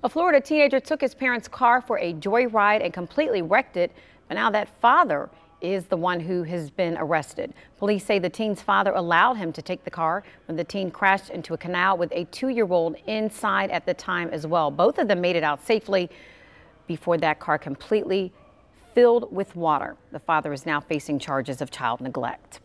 A Florida teenager took his parents' car for a joyride and completely wrecked it. But now that father is the one who has been arrested. Police say the teen's father allowed him to take the car when the teen crashed into a canal with a 2-year-old inside at the time as well. Both of them made it out safely before that car completely filled with water. The father is now facing charges of child neglect.